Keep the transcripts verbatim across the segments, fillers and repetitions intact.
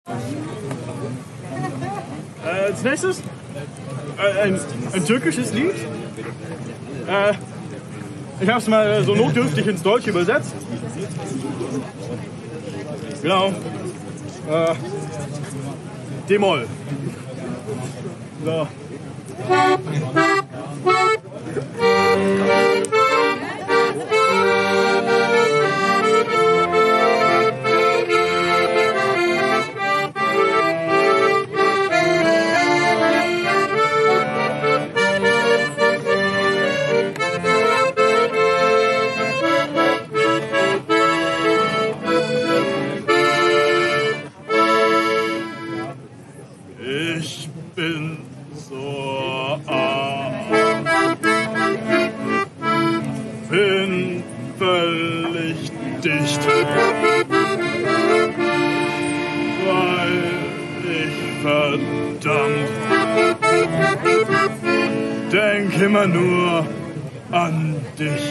Äh, als nächstes äh, ein, ein türkisches Lied. Äh, ich habe es mal so notdürftig ins Deutsche übersetzt. Genau. Äh, D-Moll. So. Ich bin so arm, bin völlig dicht, weil ich verdammt denk immer nur an dich.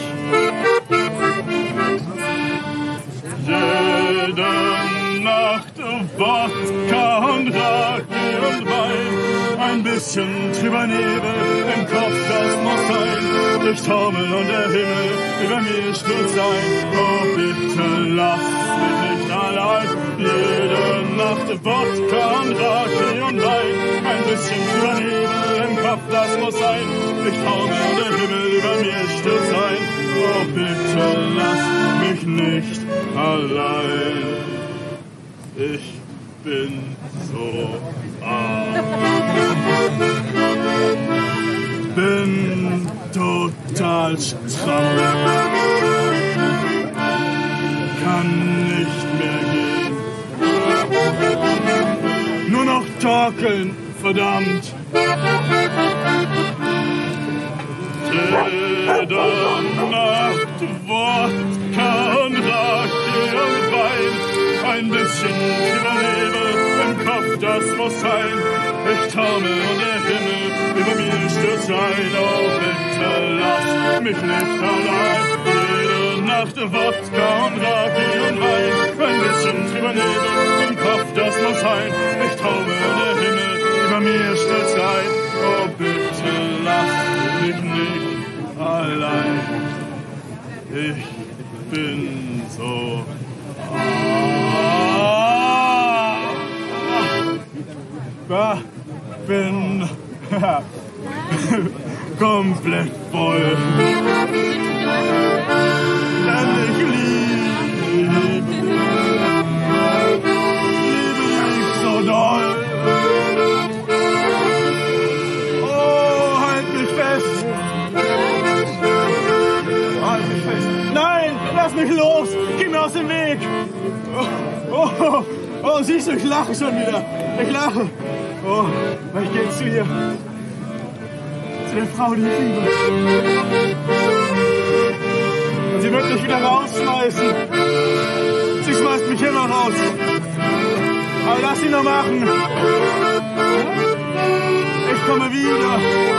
Jede Nacht Vodka und Raki und Wein, ein bisschen trüber Nebel im Kopf, das muss sein. Ich taumel und der Himmel über mir stürzt ein. Oh bitte lass mich nicht allein. Jede Nacht Vodka und Raki und Wein, ein bisschen trüber Nebel im Kopf, das muss sein. Ich taumel und der Himmel über mir stürzt ein. Oh bitte lass mich nicht allein. Ich bin so arm, bin total stramm, kann nicht mehr gehen, nur noch torkeln, verdammt. Jede Nacht Wodka und Raki und Wein, ein bisschen über Nebel im Kopf, das muss sein. Ich taumel und der Himmel über mir stürzt ein. Oh bitte lass mich nicht allein. Jede Nacht Wodka und Raki und Wein, ein bisschen drüber Nebel im Kopf, das muss sein. Ich taumel und der Himmel über mir stürzt ein. Oh bitte lass mich nicht allein. Ich bin so ah, bin komplett voll. Denn ich liebe, liebe dich so doll. Oh, halt mich fest. Halt mich fest. Nein, lass mich los. Geh mir aus dem Weg. Oh, oh, oh, siehst du, ich lache schon wieder. Ich lache. Oh, ich gehe jetzt zu ihr. Zu der Frau, die ich liebe. Und sie wird mich wieder rausschmeißen. Sie schmeißt mich immer raus. Aber lass sie nur machen. Ich komme wieder.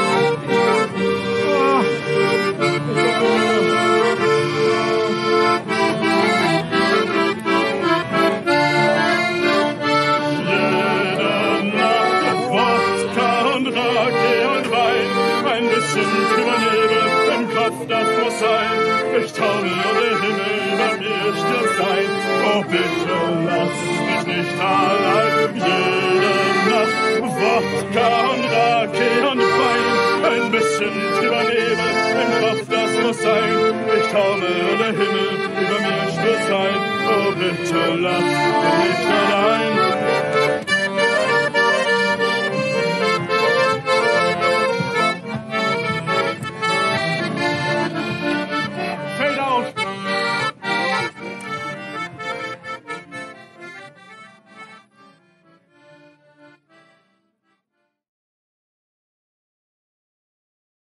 Oh, ich komme wieder. Ein bisschen drüber Nebel im Kopf, das muss sein. Ich taumel und der Himmel über mir stürzt ein. Oh bitte lass mich nicht allein. Jede Nacht Wodka und Raki und Wein, ein bisschen drüber Nebel im Kopf, das muss sein. Ich taumel und der Himmel über mir stürzt ein. Oh bitte lass mich nicht allein.